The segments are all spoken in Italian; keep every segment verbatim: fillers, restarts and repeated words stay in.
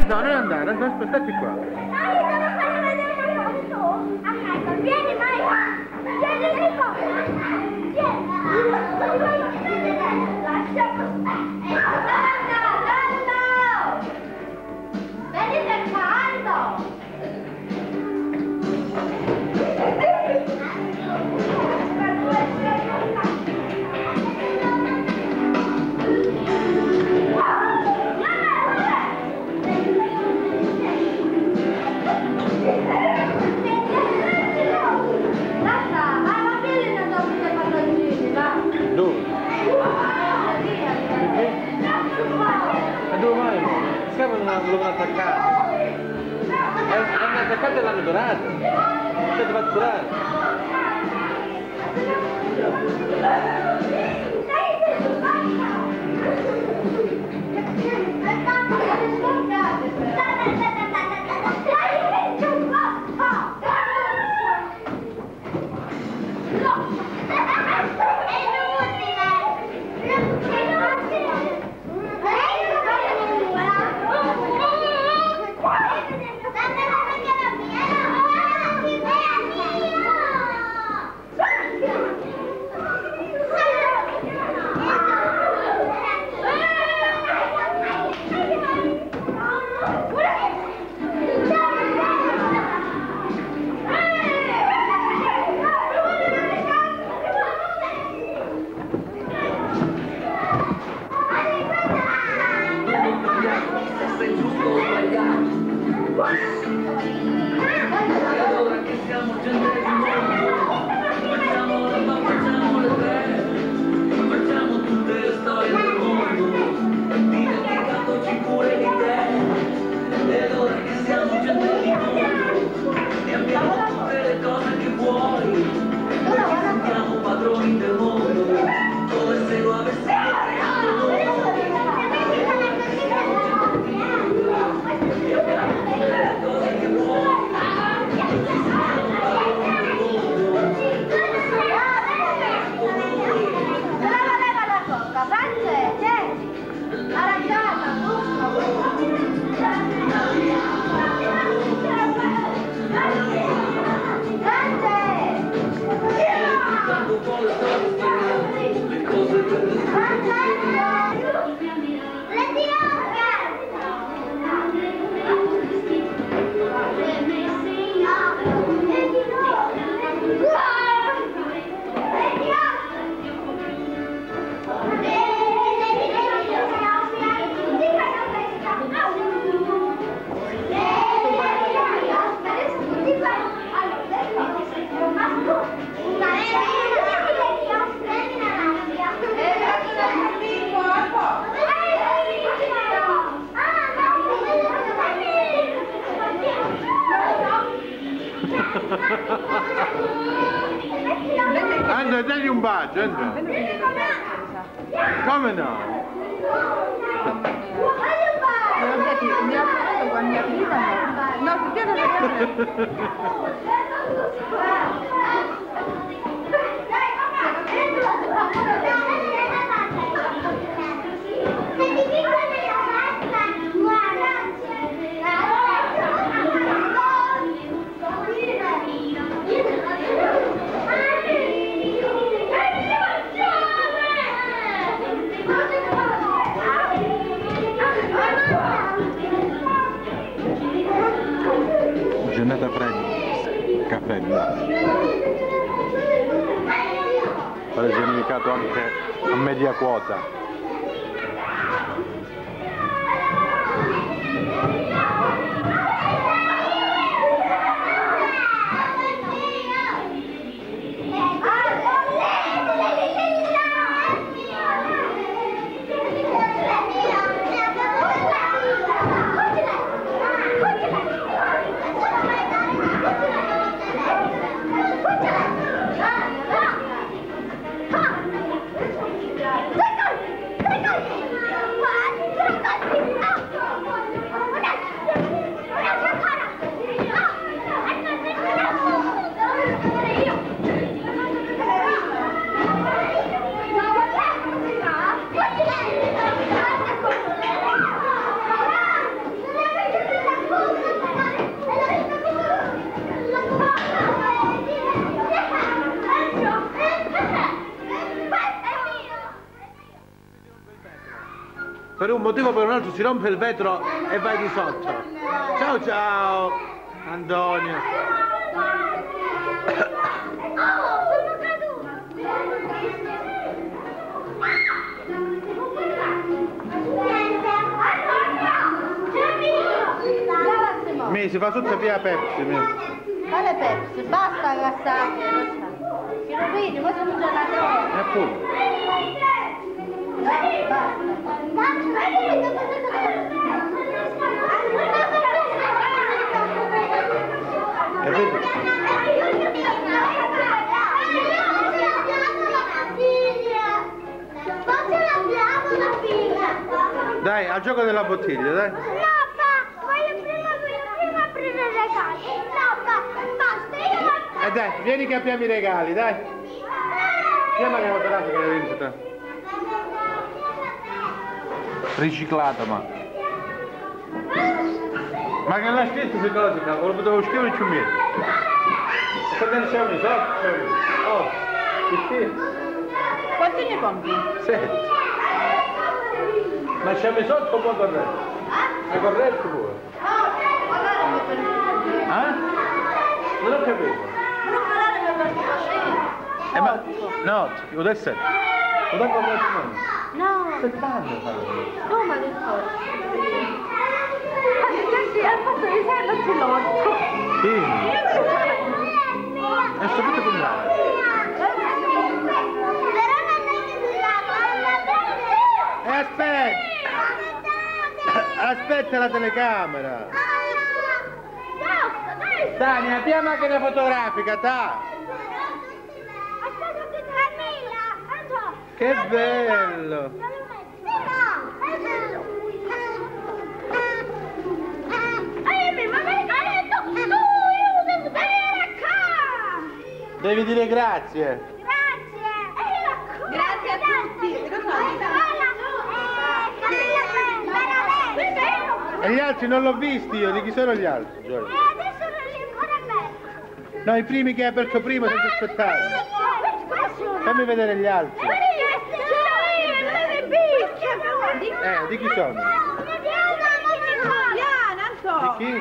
No, non andare, aspettati qua. Dai, devo fare vedere una foto. Ok, vieni Mario. Vieni Enrico. Vieni. Lasciamo. Nonno, nonno. Vedi per caldo. Dove? Ma dove mai? Schiavo non l'hanno attaccato. L'hanno attaccato e l'hanno dorato. L'hanno fatto dorare. Andrea, dagli un bacio, Andrea. Come no? No, Giornata fredda, caffè, presenticato anche a media quota. per un motivo o per un altro si rompe il vetro e vai di sotto. Ciao ciao, Antonio. Mi si fa tutta via Pepsi. Mi. Quale Pepsi? Basta gassare, si rovini, poi sono già la E appunto. Dai, al gioco della bottiglia, dai. No, pa, voglio prima, voglio prima aprire i regali. No, pa, basta, io... E eh dai, vieni che apriamo i regali, dai. Chiama che fotografica che vinci te. Riciclata, ma. Ma che l'ha scritto se cosa? Lo potevo scrivere in ciummietto. E quando ne siamo i soldi? Oh, che schifo. Quanti ne compri? Senti. Ma c'è messo sotto un po' corretto? È corretto pure? Eh? Non ho capito. Eh ma, no, lo dai sette. Lo dai corretto non? No. Settanta fa. No, ma che cosa? Hai fatto di sette l'otto. Sì. È sapete comprare. E aspetta! Aspetta la telecamera! Dai, abbiamo anche la fotografica, dai! Che bello! Devi dire grazie! Grazie a tutti! E gli altri non l'ho visti io, di chi sono gli altri? E adesso non li ancora bene. No, i primi che hai aperto prima senza aspettare. Fammi vedere gli altri. Eh, di chi sono? Diana, Anto! Di chi?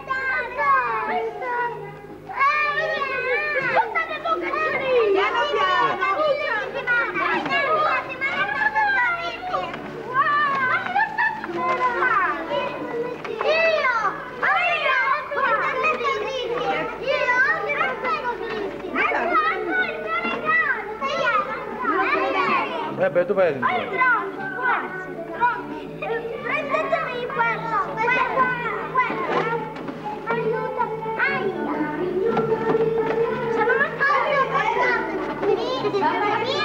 Piano piano! Eh beh, tu vai a sentire. Prendetemi quello, quello, quello. Aiuto, aia. Sono mancato. Mio,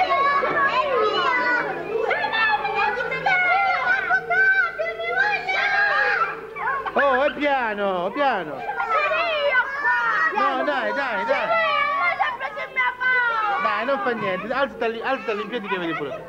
Oh, è piano, piano. No, dai, dai, dai. Dai, non fa niente, alzati, alzati in piedi che vedi pure.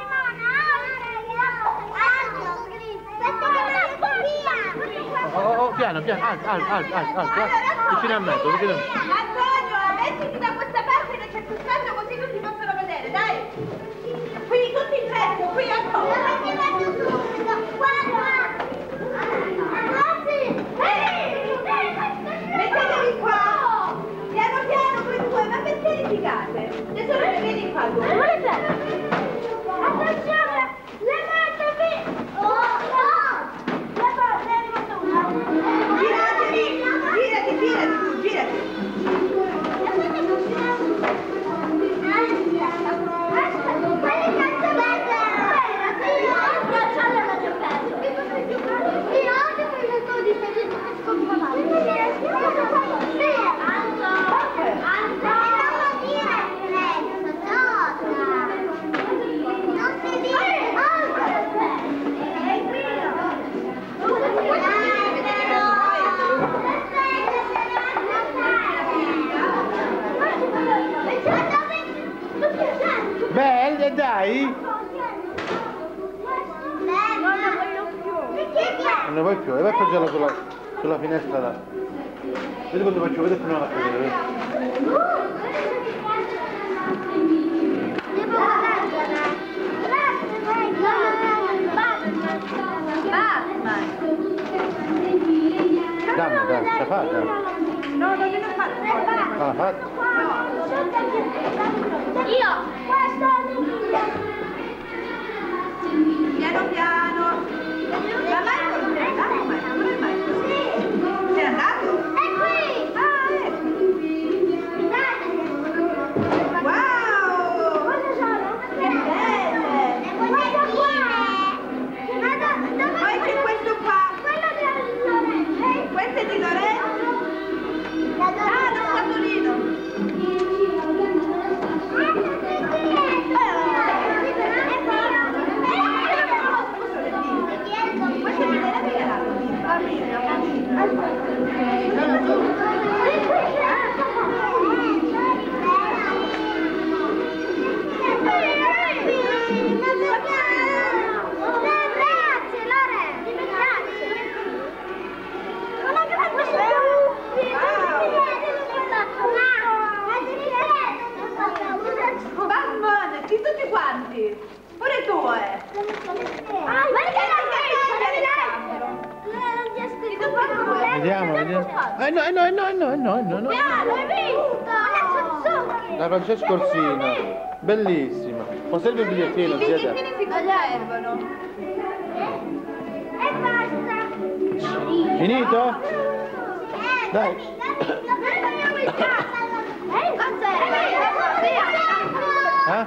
Oh, oh, oh, piano, piano, alza, alza, alza, alza, alza. Vicino a me, vicino a me. Antonio, mettiti da questa parte che c'è più spazio così tutti possono vedere, dai! Qui tutti in centro, qui Antonio! Mettetevi qua! Piano piano voi due, ma perché litigate? Tesoro, le vedi qua tu? Attenzione! Levatevi! Oh, no! Giratevi! Girati, girati tu, girati! Belle, dai! Non ne vuoi più, e vai a appoggiarla sulla, sulla finestra là. Vedi quando faccio, vedi come non la vedere. Devo guardare. Dammi, dai, ce la fai, dai. No, non glielo ho fatto. Ah, l'ha fatto? Io, questo Piano piano. Ma Marco non è andato, Marco? Dove è Marco? Sì. Sei andato? È qui. Ah, ecco. Wow! Cosa sono? Che belle! Guarda qua. Poi c'è questo qua. Quello di Lorenzo. Questo è di Lorenzo. Ah, lo scatolino. Questo mi l'hai regalato? Va bene, va Grazie, Lorenzo. Grazie. Una grande Bambone, di tutti quanti. Pure tu, eh. Vediamo, vediamo. Eh no, eh no, eh no, eh no, eh no, eh no, no. L'hai visto? La Francesco Orsina, bellissima. Conservi il bigliettino, I siete? bigliettini si conservano. E basta. Finito? Dai. Eh?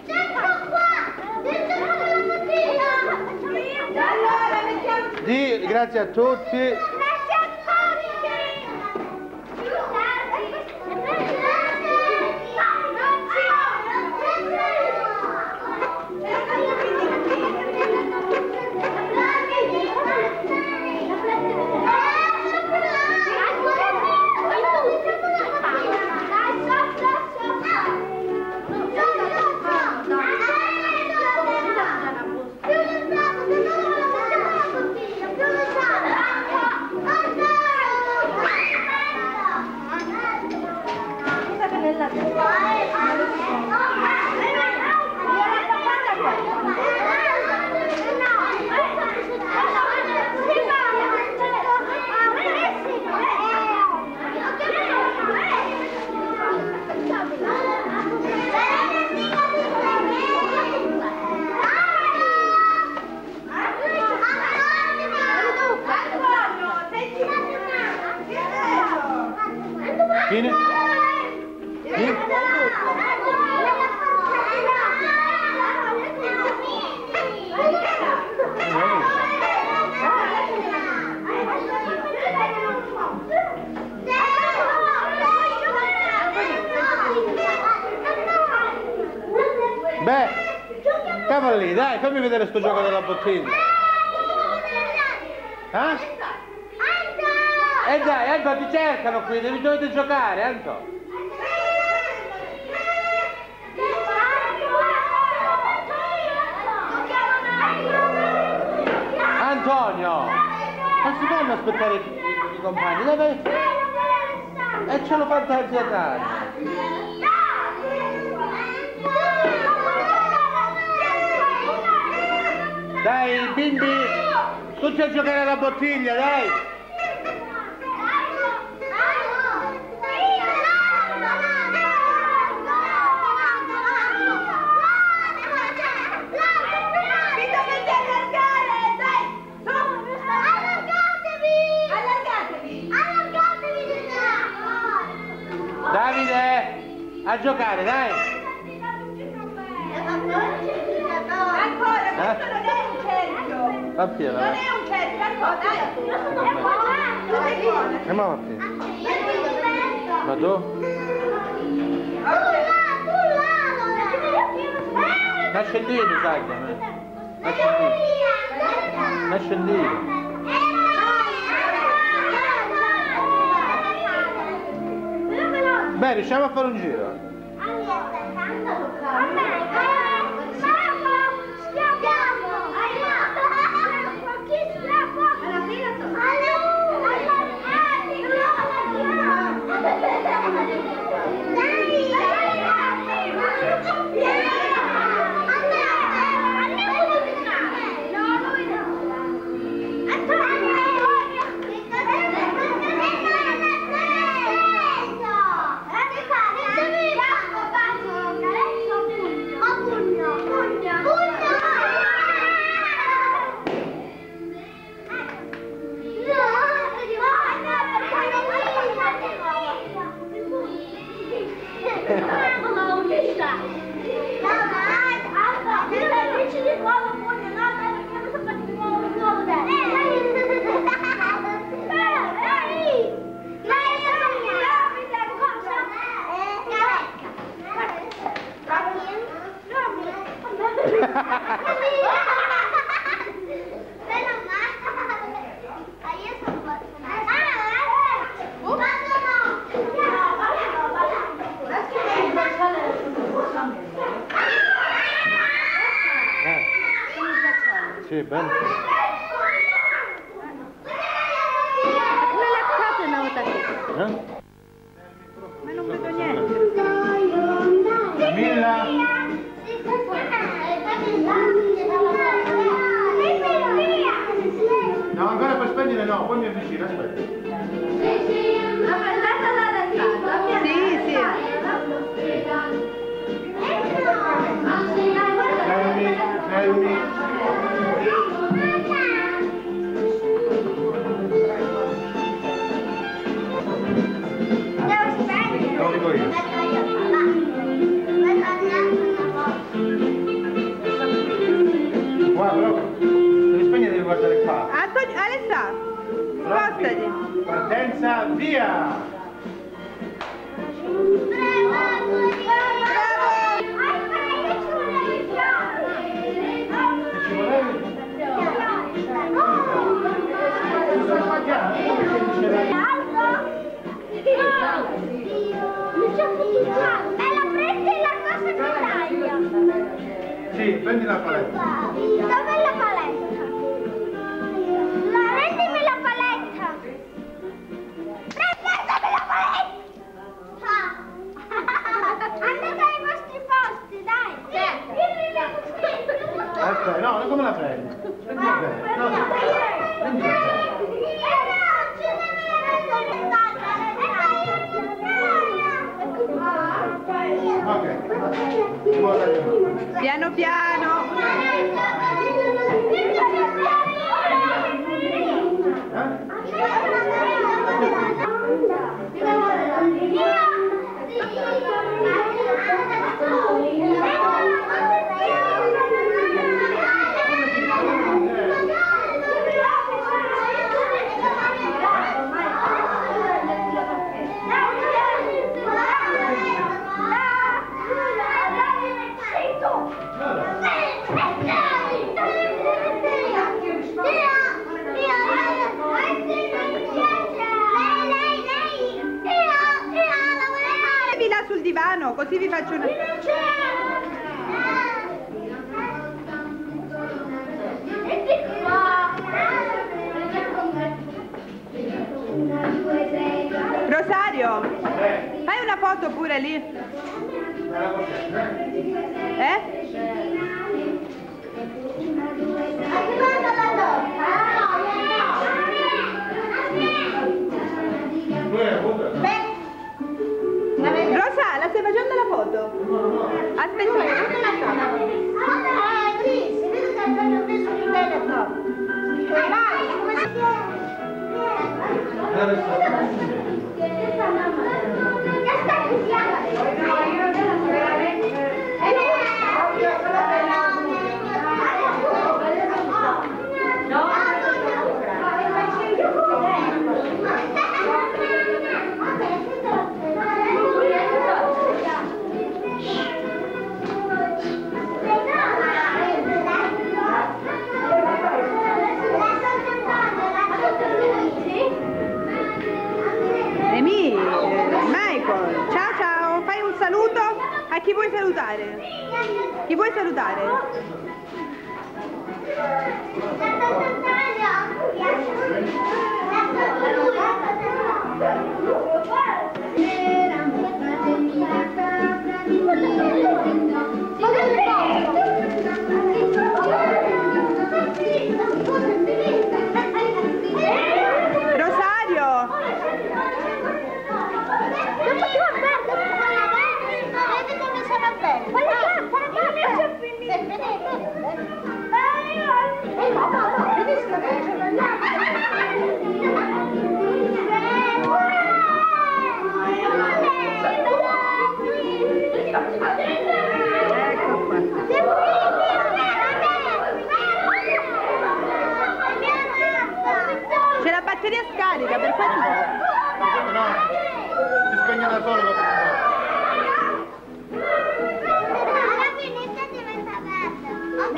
Allora, mettiamo... Di, grazie a tutti. Fine? Sì? Beh, cavoli, dai, fammi vedere sto gioco della bottiglia. Eh? Eh dai, Anto, ti cercano qui, devi, dovete giocare, Anto. Antonio, non si fanno aspettare i, i, i compagni, deve... E ce lo fantasia dare. Dai, bimbi, tutti a giocare alla bottiglia, dai. Davide, a giocare, dai! Ancora, questo non è un cerchio! Appena, Non è un cerchio, ancora, dai! Tu sei buona! E mamma qui. Ma tu? Nascendini, sai che a me. Nascendini. Nascendini. Beh, riusciamo a fare un giro? Sì, bello. Come l'ha fatto una volta lì? Eh? Ma non vedo niente. Camilla? No, ancora per spegnere no, poi mi avvicino, aspetta. Sì, sì. Fermi, fermi. Lo dico io. Guarda, però, devi spegnere, devi guardare qua. Antonio, Alessà, spostati. Partenza, via! Ci volevi? Sì, prendi la paletta. Dov'è la paletta? La, rendimi la paletta! Prendetemi la paletta! Andate ai vostri posti, dai! Aspetta, no, come la prendi? Prendi bene. No, no, prendi bene. Ok. Piano piano. Là sul divano, così vi faccio una... Rosario, fai una foto pure lì. Eh? Rosa, la stai facendo la foto? Aspetta. Emi, Michael, ciao ciao, fai un saluto a chi vuoi salutare? Chi vuoi salutare? Rosario! C'è la batteria scarica, per questo... No, si spegne da solo dopo un po'. Alla fine diventa verde. Ok,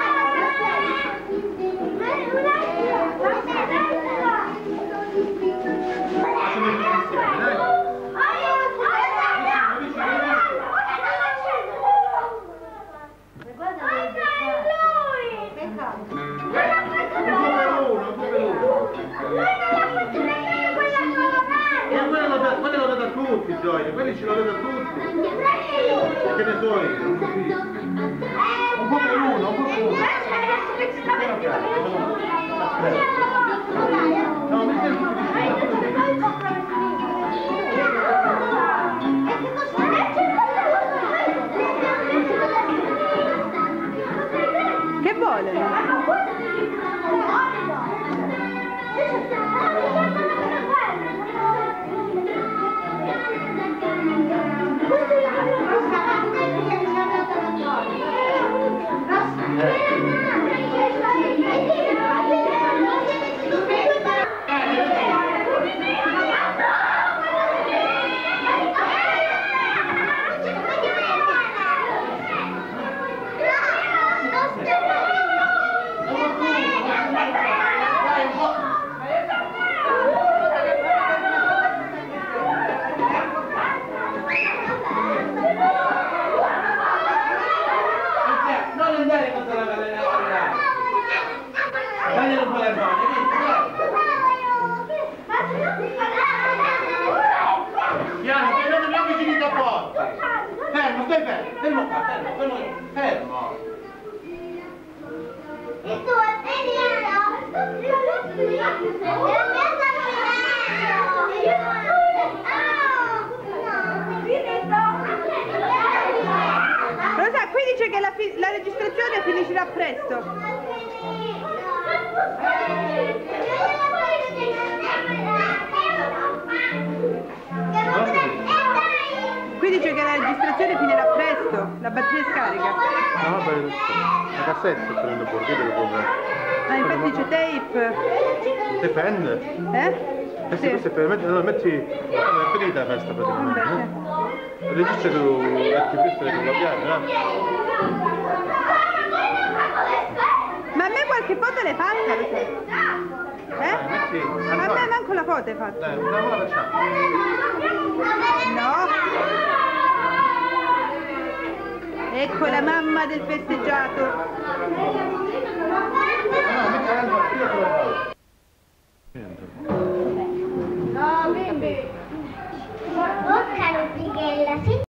Facciamo il insieme, dai. Guarda lui! E quello lo dà, quello lo dà da tutti, Gioia, quelli ce lo dà da tutti. Che ne so io? Un po' per uno, un po' per uno. No, mi sembra Che vuole? Piano, che non abbiamo finito a porta. Fermo, stai fermo, fermo qua, fermo, fermo, fermo. E tu è Rosa, qui dice che la, la registrazione finirà presto. Qui dice che la registrazione finirà presto, la batteria è scarica. No, vabbè, la cassetta sto prendendo fuori, che devo comprare. Ah, infatti c'è tape. Dipende. Eh? Eh sì, questo è per metti, allora metti, è finita la festa praticamente, no? Il registro tu metti questo e devi cambiare, no? Ma a me qualche foto l'hai fatta, lo sai? Eh? Metti, Ma a me manco la foto hai fatta. dai, non la facciamo. No? Ecco la mamma del festeggiato. No, metti la io te lo faccio. No, bimbi. Bocca, Lucichella, sì.